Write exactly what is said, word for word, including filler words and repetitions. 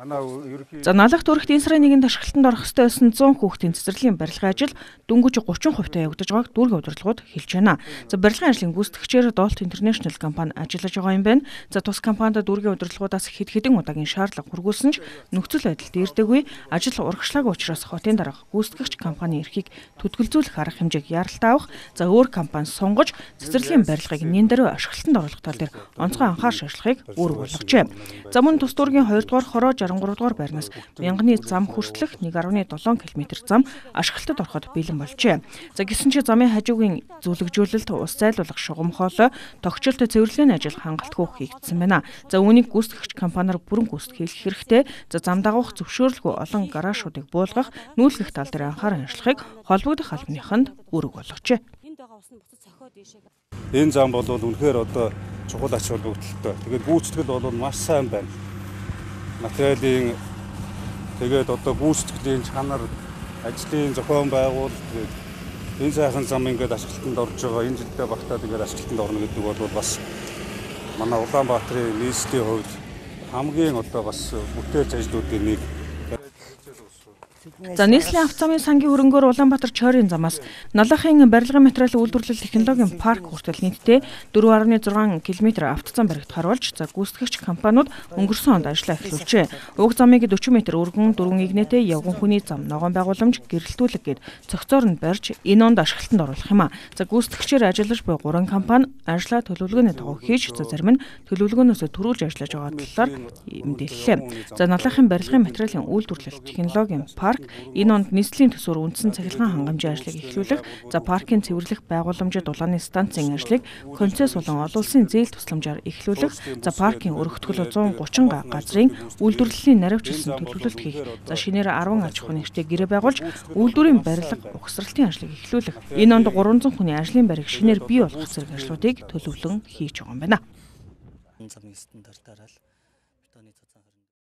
За налах дүүрэгт энэ сарын нэгэнд ашиглалтанд орох ёстой байсан зуун хүүхдийн цэцэрлэгийн барилгын ажил дөнгөж гучин хувьтай явагдаж байгааг дүүргийн удирдлагууд хэлж байна. За барилгын ажлын гүйцэтгэгчээр Dolt International компани ажиллаж байгаа юм байна. За тус компанид дүүргийн удирдлагуудаас хэд хэдэн удаагийн шаардлага хүргүүлсэн ч нөхцөл байдал дээрдэггүй ажил урагшлаагүй учраас хотын дарга гүйцэтгэгч компани эрхийг төтгөлзүүлэх арга хэмжээг яралтай авах, за өөр компани сонгож цэцэрлэгийн барилгыг нэн даруй ашиглалтанд оруулах тал дээр онцгой анхаарч ажиллахыг үүрэг болгожээ. За мөн тус дүүргийн хоёрдугаар хороо жарган гуравдугаар байрнаас мянганы зам хүртэлх нэг арван долоо километр зам ашиглалтад ороход бэлэн болжээ. За гэсэн чи замын хажуугийн зүлэгжүүлэлт, ус зайлуулах шугам хоолой, тогтчлолт цэвэрлэгээний ажил хангалтгүй хийгдсэн байна. За үүнийг гүйцэтгэгч компаниар бүрэн гүйцэтгэх хэрэгтэй. За зам дагуулах зөвшөөрлгүй олон гараашуудыг буулгах, нүүлгэх тал дээр анхааран ажиллахыг холбогдох албаныханд үүрэг болгожээ. Энэ зам бол үнэхээр одоо чухал ач холбогдолтой. Тэгээд гүйцэтгэл бол маш сайн байна. Материалын тэгээд одоо гүйцэтгэлийн чанар, ажлын зохион байгуул тэгээд энэ сайхан зам ингээд ашиглалтанд орж байгаа. Энэ жилдээ багтаад ингээд ашиглалтанд орно гэдэг бол бас манай Улаанбаатарын нийслэлийн хувьд хамгийн одоо бас бүтээлч ажлуудын нэг. За нийслэлийн автозамын сангийн хөрөнгөөр Улаанбаатар Чойрын замаас Налахын барилгын материалын үйлдвэрлэл технологийн парк хүртэл нийтдээ дөрвөн гаруй зургаан километр автозам баригдахаар болж, за гүйцэтгэгч компаниуд өнгөрсөн онд ажиллаа эхлүүлжээ. Уг замыг forty метр өргөн, дөрвөн игнэтэй явган хүний зам, ногоон байгууламж, гэрэлтүүлэг гээд цогцоор нь барьж энэ онд ашиглалтанд оруулах юм а. За гүйцэтгэгчээр ажиллаж буй гурван компани ажлаа төлөвлөгөөний дагуу хийж, за зарим нь төлөвлөгөөнөөсөө төрүүлж ажиллаж байгаа талаар мэдээллээ. За Налахын барилгын материалын үйлдвэрлэл технологийн парк энэ онд нийслэлийн төсвөр үндсэн цахилгаан хангамжийн ажлыг эхлүүлэх, за паркын цэвэрлэх байгууламжид дулааны станцын ажлыг концесс болон олон улсын зээл тусламжаар эхлүүлэх, за паркын өргөтгөл one thirty газрын үйлдвэрлэлийн наривчлсан төлөвлөлт хийх, за шинээр ten аж ахуйн нэгжтэй гэрээ байгуулж үйлдвэрийн барилга, угсралтын ажлыг эхлүүлэх. Энэ онд three hundred хүний ажлын байрыг шинээр бий болгох зэрэг ажлуудыг төлөвлөн хийж байгаа юм байна.